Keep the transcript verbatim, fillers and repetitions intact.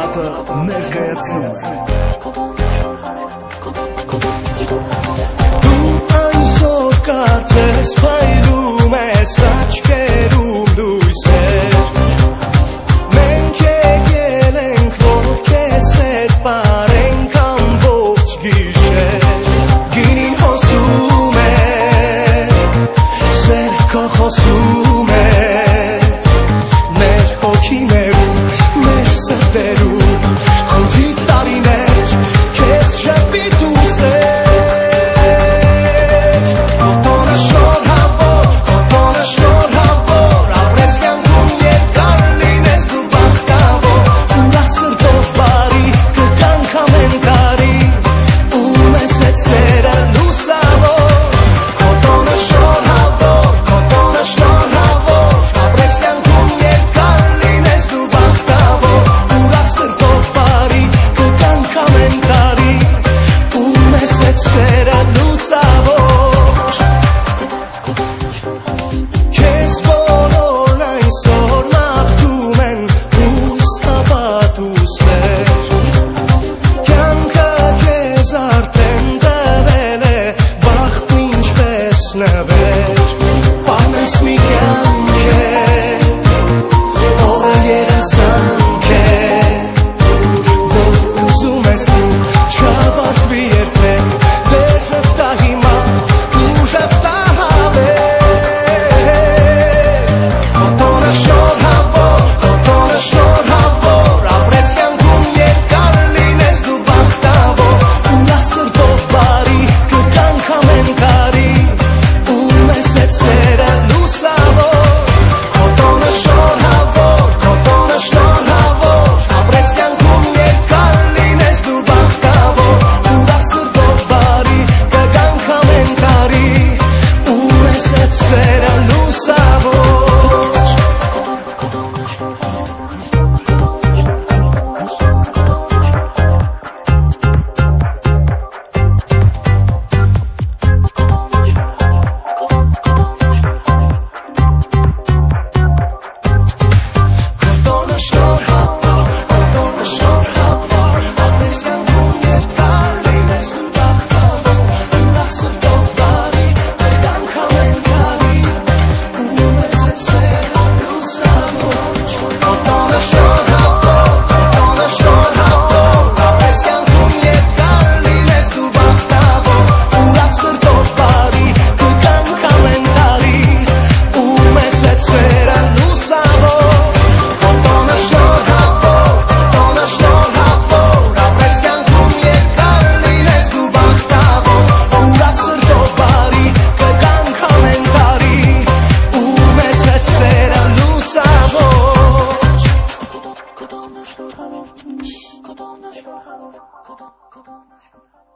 Ատը ներկայացնում Դու այսօր կարծես փայլում ես աչքերում լույսեր Մենք եկել ենք որ քեզ հետ պարենք ամբողջ գիշեր Գինին հոսում է Սեր քո խոսում է Մեր հոգիներում, մեր սրտերում Անթիվ տարիներ քեզ շփիտ ու սեր Կոտոնը շոր հավոր, կոտոնը շոր հավոր Ապրես կյանքում երկար լինես դու բախտավոր Ուրախ սրտով բարի կկանք ամեն տարի Ու մեզ հետ սերը լուսավոր Կոտոնը շոր հավոր, կոտոնը շոր հավոր Ապրես կյանքում երկար լինես դու բախտավոր Ուրախ սրտով բարի կկանք ամեն տարի Ու մեզ հետ սերը լուսավոր Քեզ բոլորն այսօր մաղթում են հույս, հավատ ու սեր Կյանքը քեզ արդեն տվել է բախտ ինչպես նվեր Պարնես մի կյանք է, օրը երազանք է Որ ուզում ես դու չավարտվի երբեք Դեր ժպտա հիմա ու ժպտա հավեր Կոտոնը շոր հավոր, կոտոնը շոր հավոր Ապրես կյանքում երկար լինես դու բախտավոր Ուրախ սրտով բարի կկանք ամեն տարի Ու մեզ հետ սերը լուսավոր Կոտոնը շոր հավոր, կոտոնը շոր հավոր Ապրես կյանքում երկար լինես դու բախտավոր Ուրախ սրտով բարի կկանք ամեն տարի Ու մեզ հետ սերը լուսավոր Կոտոնը շոր հավոր, կոտոնը շոր հավոր Ապրես կյանքում երկար լինես դու բախտավոր Ուրախ սրտով բարի կյանք ամեն տարի Ու մեզ հետ սերը լուսավոր Կոտոնը շոր հավոր, կոտոնը շոր հավոր Ապրես կյանքում երկար լինես դու բախտավոր Ուրախ սրտով բարի կյանք ամեն տարի Ու մեզ հետ սերը լուսավոր Կոտոնը շոր հավոր, կոտոնը շոր հավոր Ապրես կյանքում երկար լինես դու բախտավոր Ուրախ սրտով բարի կյանք ամեն տարի Ու մեզ հետ սերը լուսավոր Կոտոնը շոր հավոր, կոտոնը շոր հավոր